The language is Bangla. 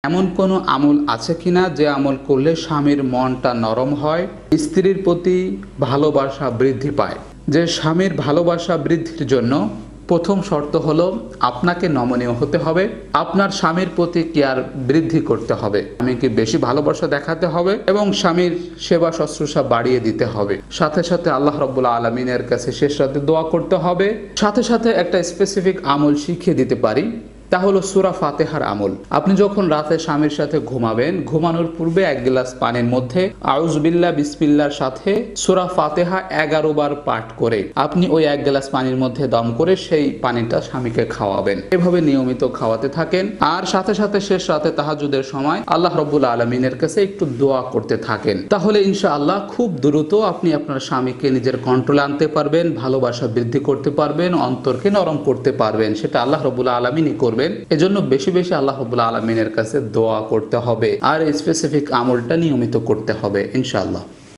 এমন কোনো আমল আছে কিনা যে আমল করলে স্বামীর মনটা নরম হয়, স্ত্রীর প্রতি ভালোবাসা বৃদ্ধি পায়? যে স্বামীর ভালোবাসা বৃদ্ধির জন্য প্রথম শর্ত হলো আপনাকে নমনীয় হতে হবে, আপনার স্বামীর প্রতি কেয়ার বৃদ্ধি করতে হবে, স্বামীকে বেশি ভালোবাসা দেখাতে হবে এবং স্বামীর সেবা শুশ্রূষা বাড়িয়ে দিতে হবে। সাথে সাথে আল্লাহ রাব্বুল আলামিনের কাছে শেষ রাতে দোয়া করতে হবে। সাথে সাথে একটা স্পেসিফিক আমল শিখিয়ে দিতে পারি, তা হলো সূরা ফাতিহার আমল। আপনি যখন রাতে স্বামীর সাথে ঘুমাবেন, ঘুমানোর পূর্বে 1 গ্লাস পানির মধ্যে আউযুবিল্লাহ বিসমিল্লাহর সাথে সূরা ফাতিহা 11 বার পাঠ করে আপনি ওই 1 গ্লাস পানির মধ্যে দম করে সেই পানিটা স্বামীকে খাওয়াবেন। এভাবে নিয়মিত খাওয়াতে থাকেন। আর সাথে সাথে শেষ রাতে তাহাজ্জুদের সময় আল্লাহ রাব্বুল আলামিনের কাছে একটু দোয়া করতে থাকেন। তাহলে ইনশাআল্লাহ খুব দ্রুত আপনি আপনার স্বামীকে নিজের কন্ট্রোলে আনতে পারবেন, ভালোবাসা বৃদ্ধি করতে পারবেন, অন্তরকে নরম করতে পারবেন। সেটা আল্লাহ রাব্বুল আলামিনই করবেন। এজন্য বেশি বেশি আল্লাহ রাব্বুল আলামিনের কাছে দোয়া করতে হবে আর স্পেসিফিক আমলটা নিয়মিত করতে হবে ইনশাআল্লাহ।